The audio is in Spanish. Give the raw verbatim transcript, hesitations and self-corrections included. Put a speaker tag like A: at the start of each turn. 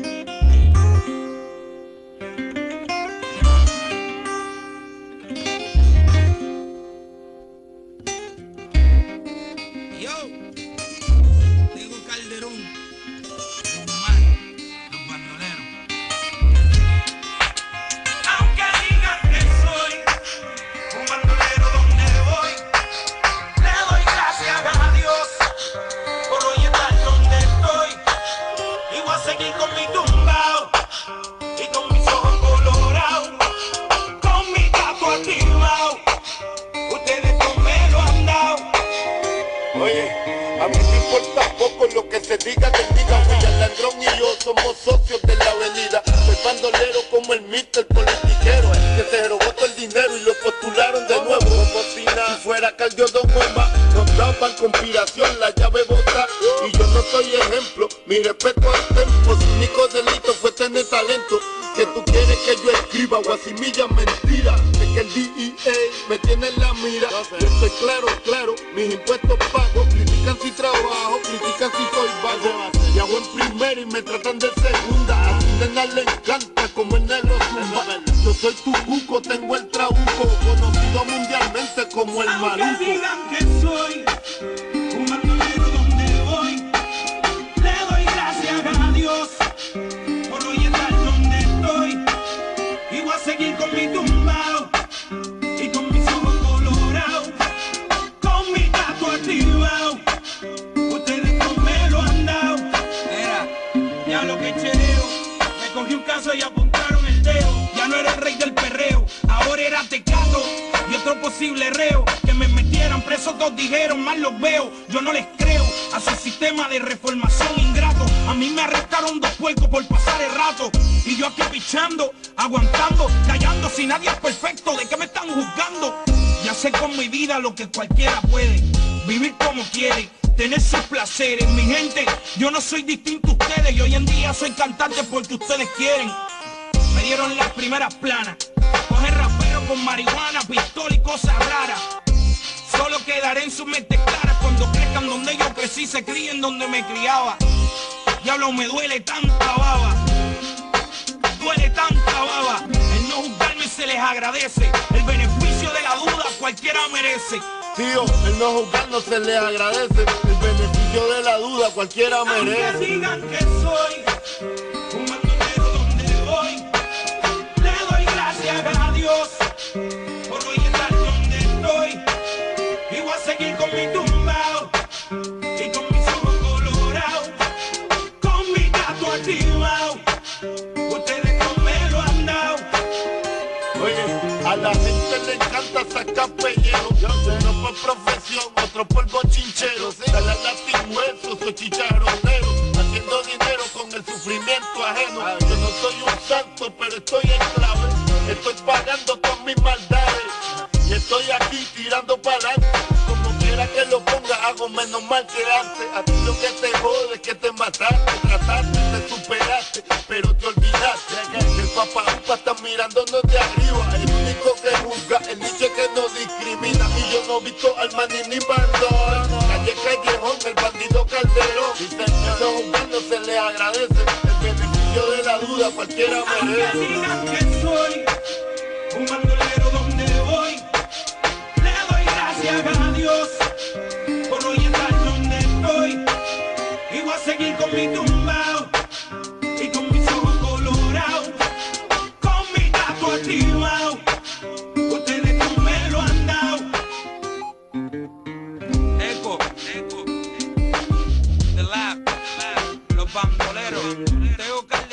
A: Oye, a mí me importa poco lo que se diga del diga. William Landrón y yo somos socios de la avenida. Soy bandolero como el mister politiquero, que se robó todo el dinero y lo postularon de nuevo. Como si nada, si fuera Caldiodón Muemba, nos daban conspiración, la llave bota. Y yo no soy ejemplo, mi respeto al tempo. Su único delito fue tener talento. Que tú quieres que yo escriba guasimilla mentira. Es que el D E A me tiene en la mira. Yo estoy claro, claro, mis impuestos pago. Critican si trabajo, critican si soy vago. Y hago en primera y me tratan de segunda. A tu nena le encanta como en el Zumba. Yo soy tu cuco, tengo el trabuco, conocido mundialmente como el Maluco.
B: Aunque digan que soy un bandolero donde voy, le doy gracias a Dios por hoy estar donde estoy. Y voy a seguir con mi tumbao y con mis ojos colorados, con mi gato activado. Ustedes no me lo han dado. Era, ya lo que chereo, me cogí un caso y apuntaron el dedo. Ya no era el rey del perreo, ahora era Tecato y otro posible reo. Que me metieran preso, todos dijeron, mal los veo. Yo no les creo a su sistema de reformación ingrato. A mí me arrestaron dos puercos por pasar el rato. Y yo aquí pichando, aguantando, callando. Si nadie es perfecto, ¿de qué me están juzgando? Ya sé con mi vida lo que cualquiera puede. Vivir como quiere, tener sus placeres. Mi gente, yo no soy distinto a ustedes. Y hoy en día soy cantante porque ustedes quieren. Me dieron las primeras planas. Coger rapero con marihuana, pistola y cosas raras. Solo quedaré en su mente clara cuando crezcan donde yo crecí, se críen donde me criaba. Diablo, me duele tanta baba, duele tanta baba. El no juzgarme se les agradece. El beneficio de la duda cualquiera merece.
A: Tío, el no juzgarnos se les agradece. El beneficio de la duda cualquiera merece.
B: Aunque digan que soy un bandolero donde voy, le doy gracias a Dios por hoy estar donde estoy. Y voy a seguir con mi tumbao y con mis ojos colorados, con mi gato activado. Ustedes no me lo han dado.
A: Oye, a la gente le encanta sacar pellejo. Uno por profesión, otro por bochinchero. Dale al latín hueso, soy chicharronero, haciendo dinero con el sufrimiento ajeno. Yo no soy un santo, pero estoy en clave. Estoy pagando todas mis maldades y estoy aquí tirando para adelante. Como quiera que lo ponga, hago menos mal que antes. A ti lo que te jode es que te mataste, trataste, te superaste, pero te olvidaste que el papá upa está mirándonos de arriba. El único que juzga, el nicho que no discrimina. Y yo no he visto al maní ni bandón. Calle Callejón, el bandido Calderón. Dicen que no juzgando se le agradece. El beneficio de la duda cualquiera merece.
B: Aunque digan que soy un bandolero donde voy, le doy gracias a Dios por hoy estar donde estoy. Y voy a seguir con mi tumbao y con mis ojos colorados, con mi gato activado. Ustedes no me lo han dado. Eco, eco, The Lab, los bandoleros, Teo Calderón.